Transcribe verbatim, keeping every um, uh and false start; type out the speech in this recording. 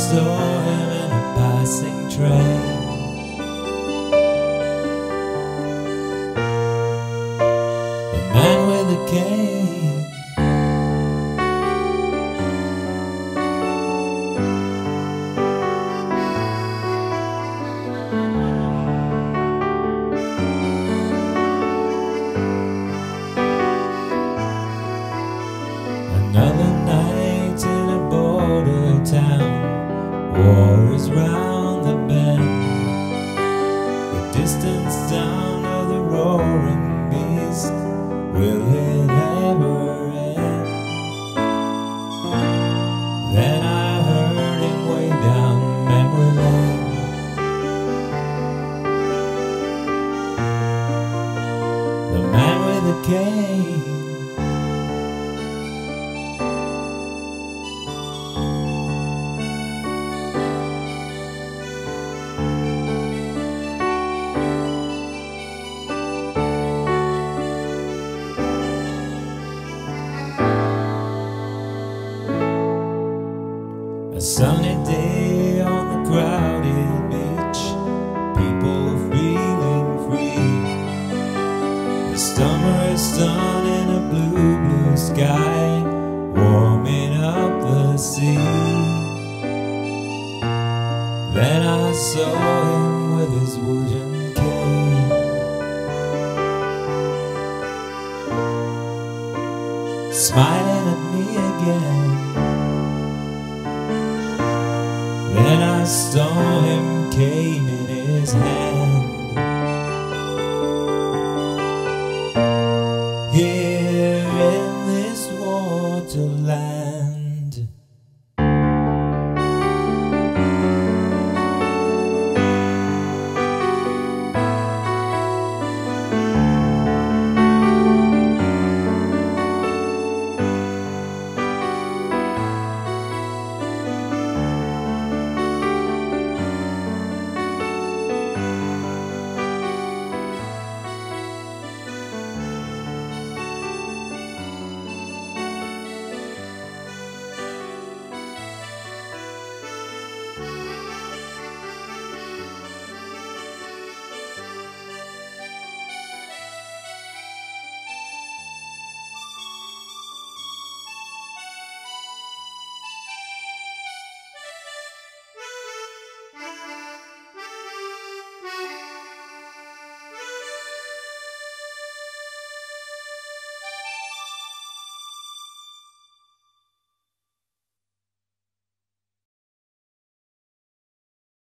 saw him in a passing train. The man with the cane. Another night in a border town, war is round the bend. The distance sound of the roaring beast, will it ever end? Then I heard him way down memory lane. The man with the cane. A sunny day on the crowded beach, people are feeling free. The summer sun in a blue, blue sky, warming up the sea. Then I saw him with his wooden cane, smiling at me again. Then I saw him, cane in his hand. Here in this waterland.